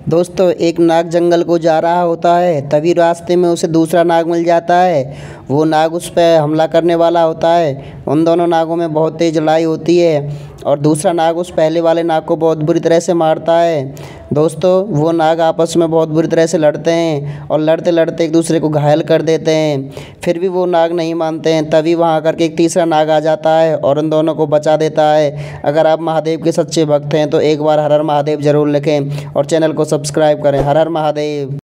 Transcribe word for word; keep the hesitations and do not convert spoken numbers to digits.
दोस्तों, एक नाग जंगल को जा रहा होता है। तभी रास्ते में उसे दूसरा नाग मिल जाता है। वो नाग उस पे हमला करने वाला होता है। उन दोनों नागों में बहुत तेज़ लड़ाई होती है और दूसरा नाग उस पहले वाले नाग को बहुत बुरी तरह से मारता है। दोस्तों, वो नाग आपस में बहुत बुरी तरह से लड़ते हैं और लड़ते लड़ते एक दूसरे को घायल कर देते हैं। फिर भी वो नाग नहीं मानते हैं। तभी वहाँ आकर के एक तीसरा नाग आ जाता है और उन दोनों को बचा देता है। अगर आप महादेव के सच्चे भक्त हैं तो एक बार हर हर महादेव ज़रूर लिखें और चैनल को सब्सक्राइब करें। हर हर महादेव।